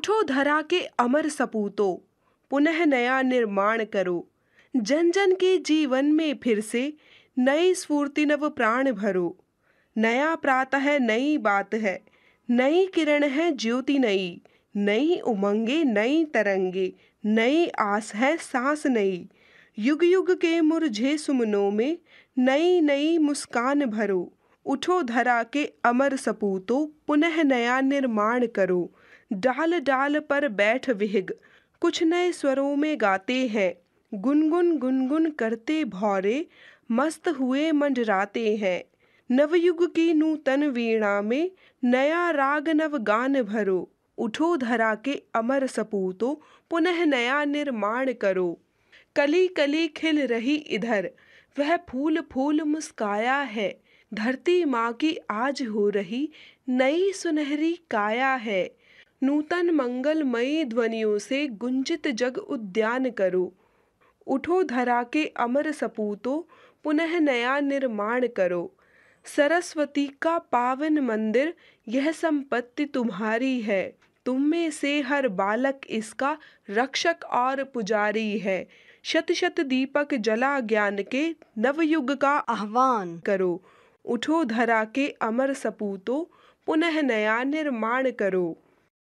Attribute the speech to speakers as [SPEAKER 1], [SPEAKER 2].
[SPEAKER 1] उठो धरा के अमर सपूतो, पुनः नया निर्माण करो। जन जन के जीवन में फिर से नई स्फूर्ति नव प्राण भरो। नया प्रातः नई बात है, नई किरण है ज्योति नई। नई उमंगे नई तरंगे, नई आस है सांस नई। युग युग के मुरझे सुमनों में नई नई मुस्कान भरो। उठो धरा के अमर सपूतो, पुनः नया निर्माण करो। डाल डाल पर बैठ विहग, कुछ नए स्वरों में गाते हैं। गुनगुन गुनगुन करते भौरे, मस्त हुए मंडराते हैं। नवयुग की नूतन वीणा में नया राग नव गान भरो। उठो धरा के अमर सपूतो, पुनः नया निर्माण करो। कली कली खिल रही इधर, वह फूल फूल मुस्काया है। धरती माँ की आज हो रही नई सुनहरी काया है। नूतन मंगलमयी ध्वनियों से गुंजित जग उद्यान करो। उठो धरा के अमर सपूतो, पुनः नया निर्माण करो। सरस्वती का पावन मंदिर, यह संपत्ति तुम्हारी है। तुम में से हर बालक इसका रक्षक और पुजारी है। शत शत दीपक जला ज्ञान के, नवयुग का आह्वान करो। उठो धरा के अमर सपूतो, पुनः नया निर्माण करो।